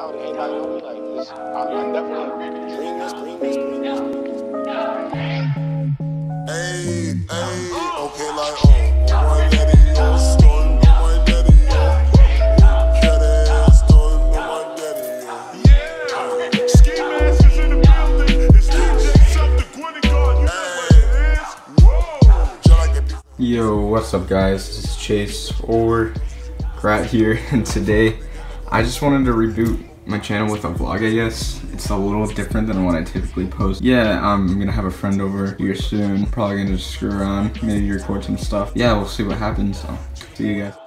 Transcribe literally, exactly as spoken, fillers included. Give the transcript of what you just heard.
how anybody know me like this. I, I definitely dream this, dream this, dream this. Hey, hey, okay, like, oh, on my daddy, oh, stolen on my daddy, oh. Cat ass, stolen on my daddy, oh. Yeah, Ski Masters in the building. It's D J Sub the Gwynny God. You know what it is. Whoa. Yo, what's up, guys? This is Chase or Grat here, and today I just wanted to reboot my channel with a vlog, I guess. It's a little different than what I typically post. Yeah, um, I'm gonna have a friend over here soon. Probably gonna just screw around, maybe record some stuff. Yeah, we'll see what happens, so see you guys.